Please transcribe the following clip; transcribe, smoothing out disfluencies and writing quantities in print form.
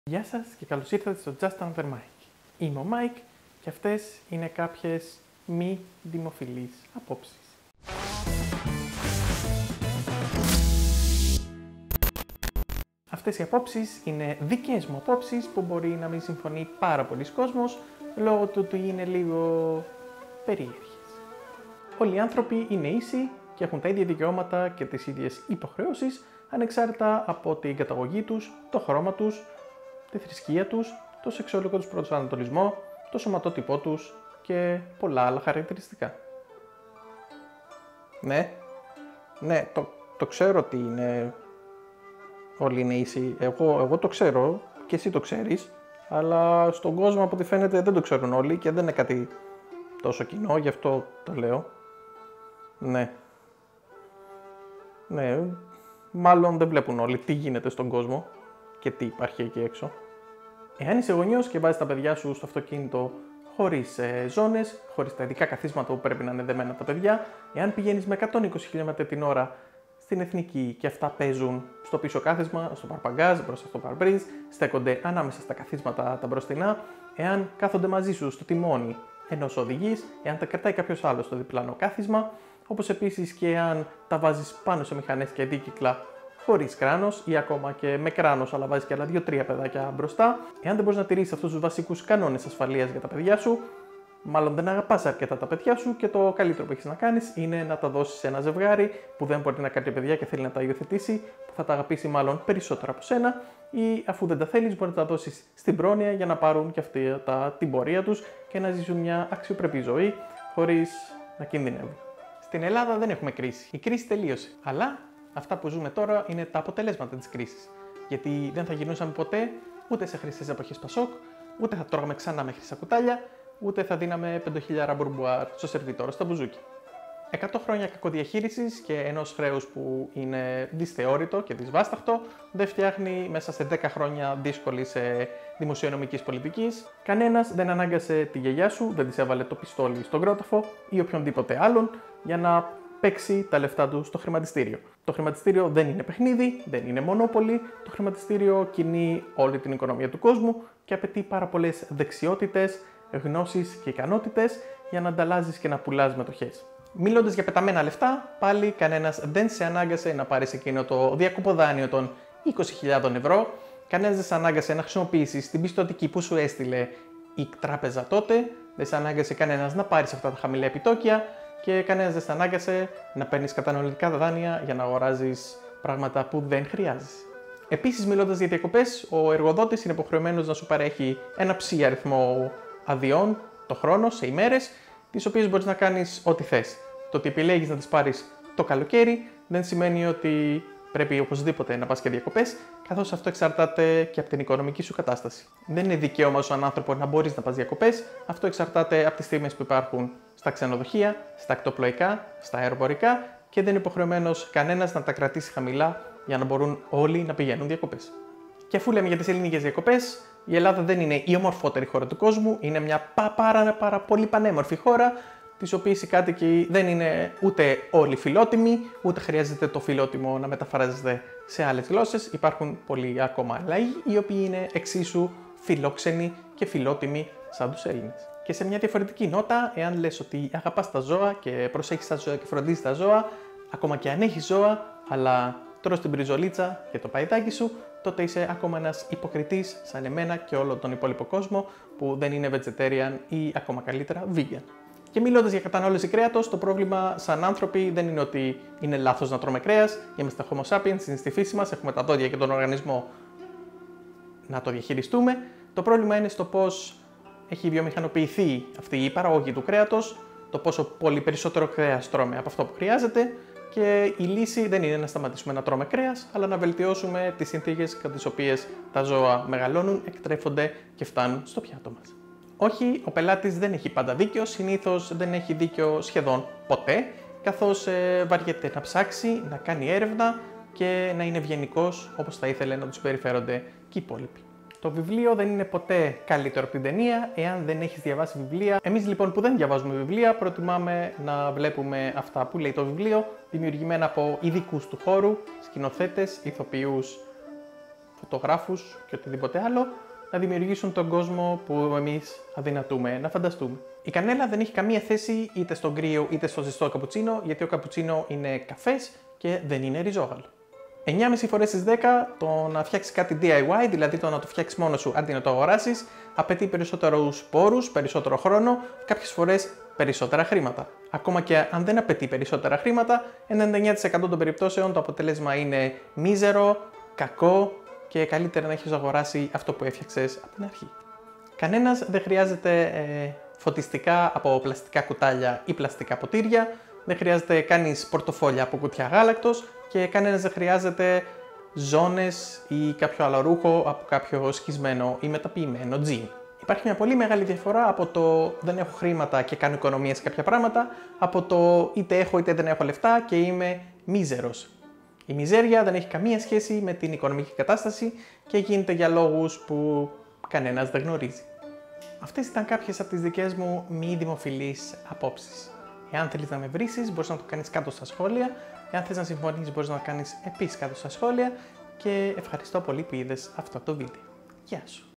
Γεια σας και καλώς ήρθατε στο Just Another Mike. Είμαι ο Mike και αυτές είναι κάποιες μη δημοφιλείς απόψεις. Αυτές οι απόψεις είναι δικές μου απόψεις που μπορεί να μην συμφωνεί πάρα πολλοί κόσμος λόγω του ότι είναι λίγο περίεργες. Όλοι οι άνθρωποι είναι ίσοι και έχουν τα ίδια δικαιώματα και τις ίδιες υποχρεώσεις ανεξάρτητα από την καταγωγή τους, το χρώμα τους, τη θρησκεία τους, το σεξουαλικό τους προσανατολισμό, το σωματότυπό τους και πολλά άλλα χαρακτηριστικά. Ναι, το ξέρω ότι είναι... όλοι είναι ίσοι. Εγώ το ξέρω και εσύ το ξέρεις, αλλά στον κόσμο από ό,τι φαίνεται δεν το ξέρουν όλοι και δεν είναι κάτι τόσο κοινό, γι' αυτό το λέω. Ναι, μάλλον δεν βλέπουν όλοι τι γίνεται στον κόσμο και τι υπάρχει εκεί έξω. Εάν είσαι γονιός και βάζεις τα παιδιά σου στο αυτοκίνητο χωρίς ζώνες, χωρίς τα ειδικά καθίσματα που πρέπει να είναι δεμένα τα παιδιά, εάν πηγαίνεις με 120 χιλιόμετρα την ώρα στην εθνική και αυτά παίζουν στο πίσω κάθισμα, στο παρπαγκάζ, μπροστά στο παρμπρίζ, στέκονται ανάμεσα στα καθίσματα τα μπροστινά, εάν κάθονται μαζί σου στο τιμόνι ενός οδηγείς, εάν τα κρατάει κάποιος άλλος στο διπλανό κάθισμα, όπως επίσης και εάν τα βάζεις πάνω σε μηχανές και αντίκυκλα χωρίς κράνος ή ακόμα και με κράνος, αλλά βάζεις και άλλα 2-3 παιδάκια μπροστά. Εάν δεν μπορείς να τηρήσεις αυτούς τους βασικούς κανόνες ασφαλείας για τα παιδιά σου, μάλλον δεν αγαπάς αρκετά τα παιδιά σου και το καλύτερο που έχεις να κάνεις είναι να τα δώσεις σε ένα ζευγάρι που δεν μπορεί να κάνει παιδιά και θέλει να τα υιοθετήσει, που θα τα αγαπήσει μάλλον περισσότερο από σένα, ή αφού δεν τα θέλεις, μπορεί να τα δώσεις στην πρόνοια για να πάρουν και αυτοί την πορεία τους και να ζήσουν μια αξιοπρεπή ζωή χωρίς να κινδυνεύουν. Στην Ελλάδα δεν έχουμε κρίση. Η κρίση τελείωσε. Αλλά αυτά που ζούμε τώρα είναι τα αποτελέσματα της κρίσης. Γιατί δεν θα γινούσαμε ποτέ ούτε σε χρυσές εποχές Πασόκ, ούτε θα τρώγαμε ξανά με χρυσά κουτάλια, ούτε θα δίναμε 5.000 μπουρμπουάρ στο σερβιτόρο στα μπουζούκια. 100 χρόνια κακοδιαχείρισης και ενός χρέους που είναι δυσθεώρητο και δυσβάσταχτο δεν φτιάχνει μέσα σε 10 χρόνια δύσκολης δημοσιονομικής πολιτικής. Κανένας δεν ανάγκασε τη γιαγιά σου, δεν της έβαλε το πιστόλι στον κρόταφο ή οποιονδήποτε άλλον για να παίξει τα λεφτά του στο χρηματιστήριο. Το χρηματιστήριο δεν είναι παιχνίδι, δεν είναι μονόπολη. Το χρηματιστήριο κινεί όλη την οικονομία του κόσμου και απαιτεί πάρα πολλές δεξιότητες, γνώσεις και ικανότητες για να ανταλλάζεις και να πουλάς μετοχές. Μιλώντας για πεταμένα λεφτά, πάλι κανένας δεν σε ανάγκασε να πάρεις εκείνο το διακοποδάνειο των 20.000 ευρώ, κανένας δεν σε ανάγκασε να χρησιμοποιήσεις την πιστωτική που σου έστειλε η τράπεζα τότε, δεν σε ανάγκασε κανένας να πάρεις αυτά τα χαμηλά επιτόκια και κανένας δεν σε ανάγκασε να παίρνεις κατανοητικά δάνεια για να αγοράζεις πράγματα που δεν χρειάζεσαι. Επίσης, μιλώντας για διακοπές, ο εργοδότης είναι υποχρεωμένος να σου παρέχει ένα ψηλό αριθμό αδειών το χρόνο, σε ημέρες, τις οποίες μπορείς να κάνεις ό,τι θες. Το ότι επιλέγεις να τις πάρεις το καλοκαίρι δεν σημαίνει ότι πρέπει οπωσδήποτε να πας και διακοπές, καθώς αυτό εξαρτάται και από την οικονομική σου κατάσταση. Δεν είναι δικαίωμα σου, άνθρωπο, να μπορείς να πας διακοπές. Αυτό εξαρτάται από τις τιμές που υπάρχουν στα ξενοδοχεία, στα ακτοπλοϊκά, στα αεροπορικά και δεν είναι υποχρεωμένος κανένας να τα κρατήσει χαμηλά για να μπορούν όλοι να πηγαίνουν διακοπές. Και αφού λέμε για τις ελληνικές διακοπές, η Ελλάδα δεν είναι η ομορφότερη χώρα του κόσμου, είναι μια πάρα πολύ πανέμορφη χώρα, της οποίας οι κάτοικοι δεν είναι ούτε όλοι φιλότιμοι, ούτε χρειάζεται το φιλότιμο να μεταφράζεται σε άλλες γλώσσες. Υπάρχουν πολλοί ακόμα λαοί, οι οποίοι είναι εξίσου φιλόξενοι και φιλότιμοι σαν τους Έλληνες. Και σε μια διαφορετική νότα, εάν λες ότι αγαπάς τα ζώα και προσέχεις τα ζώα και φροντίζεις τα ζώα, ακόμα και αν έχεις ζώα, αλλά τρως την μπριζολίτσα και το παϊδάκι σου, τότε είσαι ακόμα ένας υποκριτής σαν εμένα και όλο τον υπόλοιπο κόσμο που δεν είναι vegetarian ή ακόμα καλύτερα vegan. Και μιλώντας για κατανάλωση κρέατος, το πρόβλημα σαν άνθρωποι δεν είναι ότι είναι λάθος να τρώμε κρέας. Είμαστε Homo sapiens, είναι στη φύση μας, έχουμε τα δόντια και τον οργανισμό να το διαχειριστούμε. Το πρόβλημα είναι στο πώς έχει βιομηχανοποιηθεί αυτή η παραγωγή του κρέατος, το πόσο πολύ περισσότερο κρέας τρώμε από αυτό που χρειάζεται. Και η λύση δεν είναι να σταματήσουμε να τρώμε κρέας, αλλά να βελτιώσουμε τις συνθήκες κατά τις οποίες τα ζώα μεγαλώνουν, εκτρέφονται και φτάνουν στο πιάτο μας. Όχι, ο πελάτης δεν έχει πάντα δίκιο, συνήθως δεν έχει δίκιο σχεδόν ποτέ, καθώς βαριέται να ψάξει, να κάνει έρευνα και να είναι ευγενικός όπως θα ήθελε να τους περιφέρονται και οι υπόλοιποι. Το βιβλίο δεν είναι ποτέ καλύτερο από την ταινία, εάν δεν έχεις διαβάσει βιβλία. Εμείς λοιπόν που δεν διαβάζουμε βιβλία, προτιμάμε να βλέπουμε αυτά που λέει το βιβλίο, δημιουργημένα από ειδικούς του χώρου, σκηνοθέτες, ηθοποιούς, φωτογράφους και οτιδήποτε άλλο να δημιουργήσουν τον κόσμο που εμείς αδυνατούμε να φανταστούμε. Η κανέλα δεν έχει καμία θέση είτε στο γκρίο είτε στο ζεστό καπουτσίνο, γιατί ο καπουτσίνο είναι καφές και δεν είναι ριζόγαλο. 9,5 φορές στις 10 το να φτιάξεις κάτι DIY, δηλαδή το να το φτιάξεις μόνος σου αντί να το αγοράσεις, απαιτεί περισσότερους πόρους, περισσότερο χρόνο, κάποιες φορές περισσότερα χρήματα. Ακόμα και αν δεν απαιτεί περισσότερα χρήματα, 99% των περιπτώσεων το αποτέλεσμα είναι μίζερο, κακό και καλύτερα να έχεις αγοράσει αυτό που έφτιαξες από την αρχή. Κανένας δεν χρειάζεται φωτιστικά από πλαστικά κουτάλια ή πλαστικά ποτήρια, δεν χρειάζεται κάνεις πορτοφόλια από κουτιά γάλακτος και κανένας δεν χρειάζεται ζώνες ή κάποιο άλλο ρούχο από κάποιο σκισμένο ή μεταποιημένο τζιν. Υπάρχει μια πολύ μεγάλη διαφορά από το δεν έχω χρήματα και κάνω οικονομία σε κάποια πράγματα, από το είτε έχω είτε δεν έχω λεφτά και είμαι μίζερος. Η μιζέρια δεν έχει καμία σχέση με την οικονομική κατάσταση και γίνεται για λόγους που κανένας δεν γνωρίζει. Αυτές ήταν κάποιες από τις δικές μου μη δημοφιλείς απόψεις. Εάν θέλεις να με βρίσεις, μπορείς να το κάνεις κάτω στα σχόλια. Εάν θες να συμφωνήσεις, μπορείς να το κάνεις επίσης κάτω στα σχόλια. Και ευχαριστώ πολύ που είδες αυτό το βίντεο. Γεια σου!